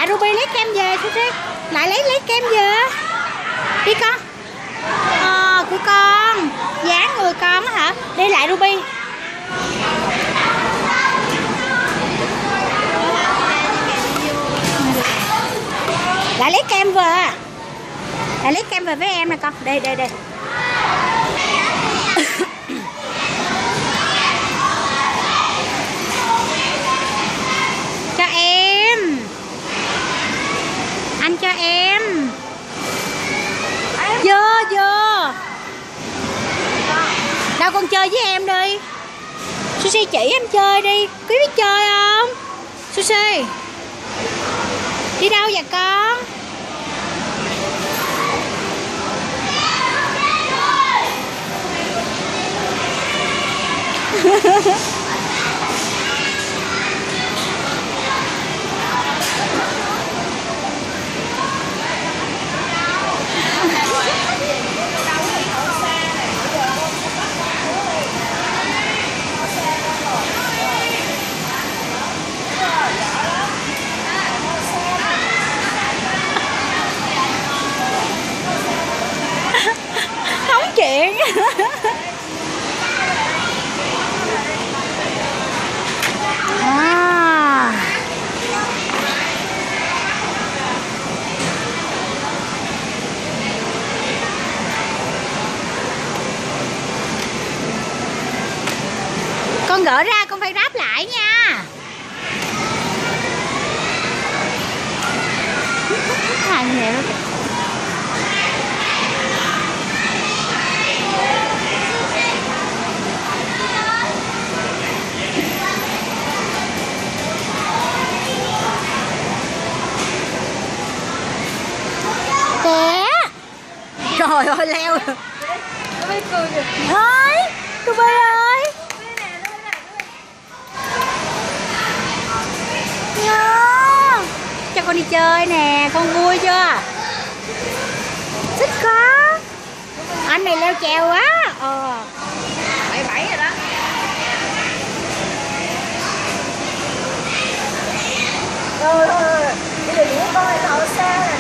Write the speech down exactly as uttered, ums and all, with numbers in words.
Lại Ruby lấy kem về Sushi. Lại lấy lấy kem về. Đi con. Ờ, của con. Dán người con á hả? Đi lại Ruby. Lại lấy kem về. Lại lấy kem về với em nè con. Đây đây đây. Cho em. Anh cho em. Vô vô. Đâu con chơi với em đi. Sushi chỉ em chơi đi. Quý biết chơi không? Sushi. Đi đâu vậy con? Không chuyện. À. Con gỡ ra con phải ráp lại nha. Hàng nhiều. Trời ơi leo. Thôi Ruby ơi. Nó. Cho con đi chơi nè. Con vui chưa? Thích có. Anh này leo trèo quá. Ờ bảy bảy rồi đó. Rồi rồi rồi. Bây giờ con lại đậu xe.